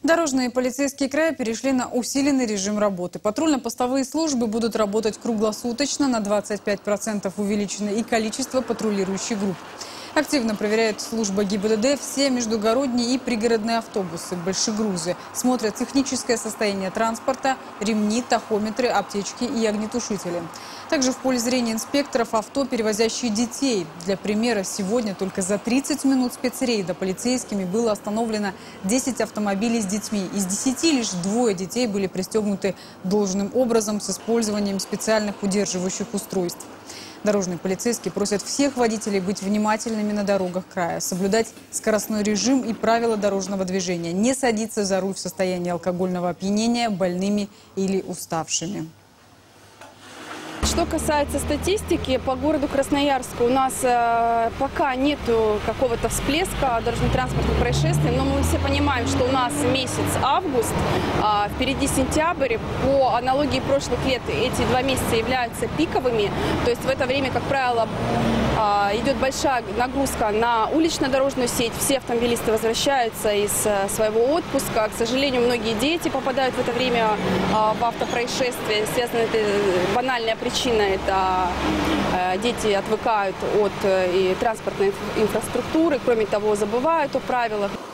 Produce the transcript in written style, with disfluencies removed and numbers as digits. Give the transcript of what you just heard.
Дорожные и полицейские края перешли на усиленный режим работы. Патрульно-постовые службы будут работать круглосуточно, на 25% увеличено и количество патрулирующих групп. Активно проверяет служба ГИБДД все междугородние и пригородные автобусы, большегрузы. Смотрят техническое состояние транспорта, ремни, тахометры, аптечки и огнетушители. Также в поле зрения инспекторов авто, перевозящие детей. Для примера, сегодня только за 30 минут спецрейда полицейскими было остановлено 10 автомобилей с детьми. Из 10 лишь 2 детей были пристегнуты должным образом с использованием специальных удерживающих устройств. Дорожные полицейские просят всех водителей быть внимательными на дорогах края, соблюдать скоростной режим и правила дорожного движения, не садиться за руль в состоянии алкогольного опьянения, больными или уставшими. Что касается статистики, по городу Красноярску у нас пока нет какого-то всплеска дорожно-транспортных происшествий, но мы все понимаем, что у нас месяц август, впереди сентябрь. По аналогии прошлых лет эти 2 месяца являются пиковыми, то есть в это время, как правило, идет большая нагрузка на улично-дорожную сеть, все автомобилисты возвращаются из своего отпуска. К сожалению, многие дети попадают в это время в автопроисшествия, связано это банальная причина. Это дети отвыкают от транспортной инфраструктуры, кроме того, забывают о правилах.